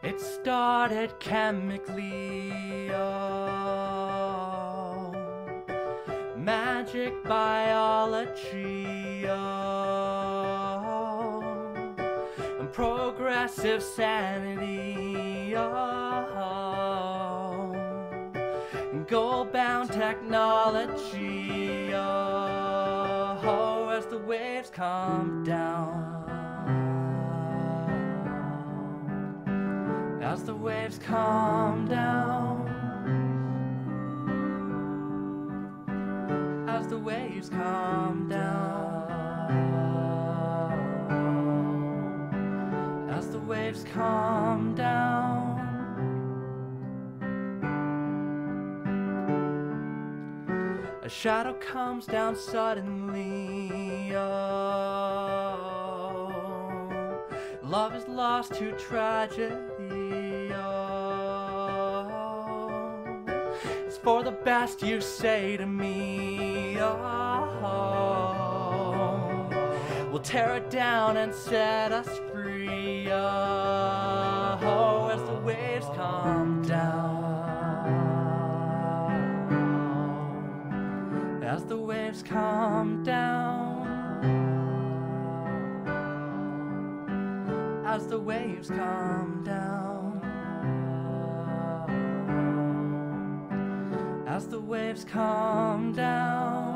It started chemically, oh, magic biology, oh, and progressive sanity, oh, and goal-bound technology, oh, as the waves come down. As the waves come down, as the waves come down, as the waves come down, a shadow comes down suddenly, oh, love is lost to tragedy. It's for the best you say to me, oh, we'll tear it down and set us free, oh, as the waves come down, as the waves come down, as the waves come down, as the waves come down.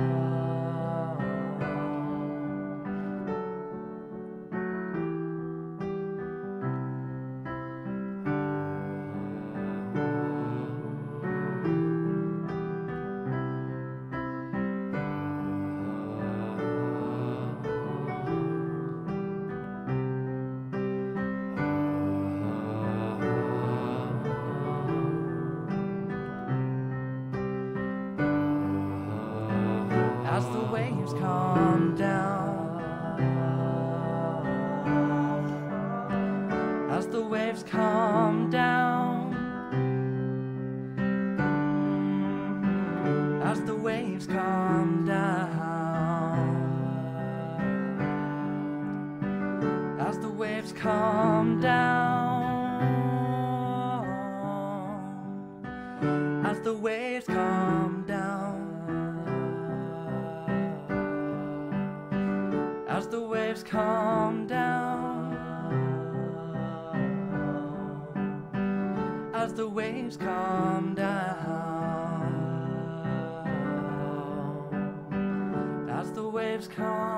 As the waves come down, as the waves come down, as the waves come down, as the waves come down, as the waves come down, as the waves come down, as the waves come down, as the waves come